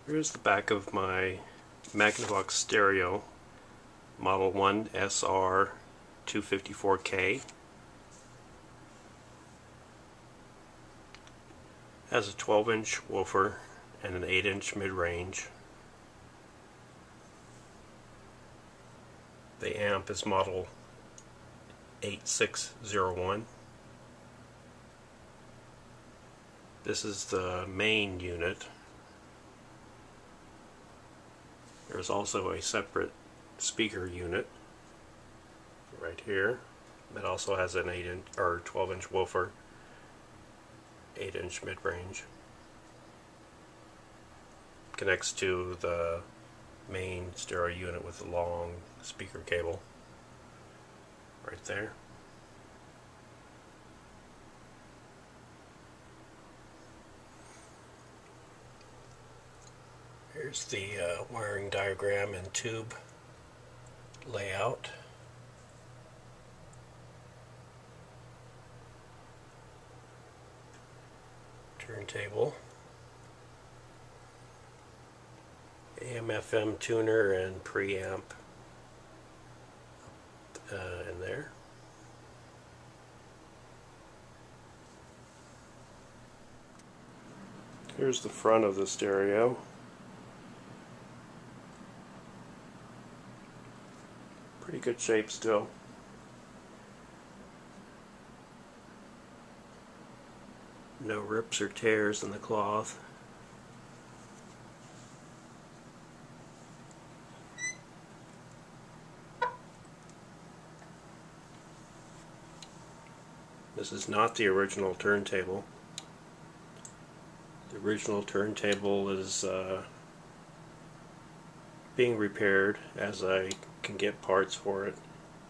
Here's the back of my Magnavox stereo, Model 1 SR 254K. Has a 12-inch woofer and an 8-inch mid-range. The amp is model 8601. This is the main unit. There's also a separate speaker unit right here that also has an 8-inch or 12-inch woofer, 8-inch mid-range. Connects to the main stereo unit with a long speaker cable right there. Here's the wiring diagram and tube layout. Turntable. AM/FM tuner and preamp in there. Here's the front of the stereo. Pretty good shape still. No rips or tears in the cloth. This is not the original turntable. The original turntable is being repaired as I can get parts for it.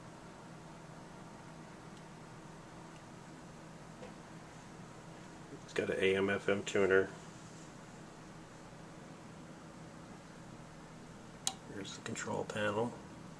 It's got an AM/FM tuner. Here's the control panel.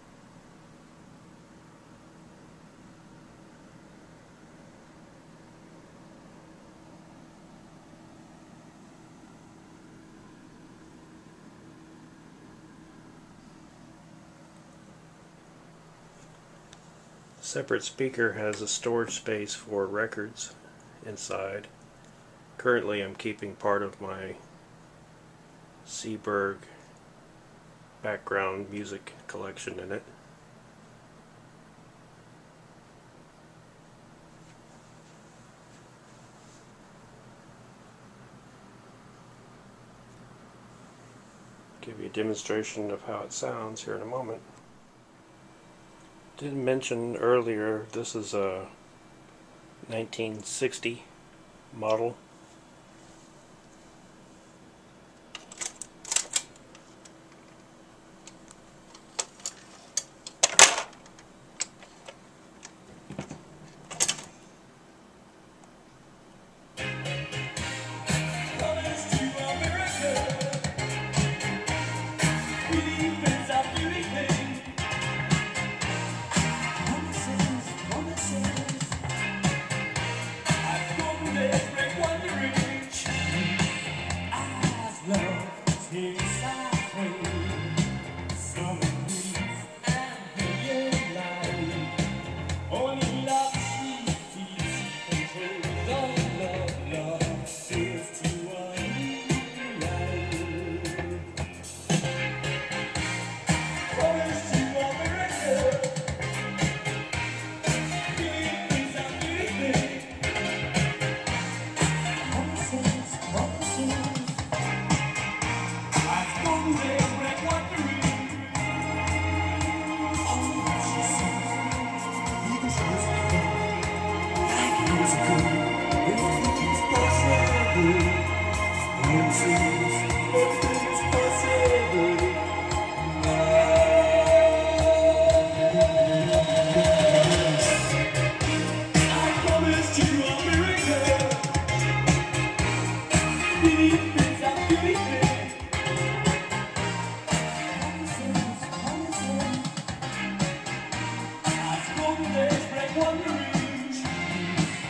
Separate speaker has a storage space for records inside. Currently I'm keeping part of my Seeburg background music collection in it. Give you a demonstration of how it sounds here in a moment. Didn't mention earlier, this is a 1960 model.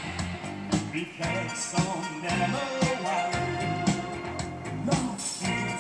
Because some never worry, lost in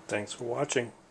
Thanks for watching.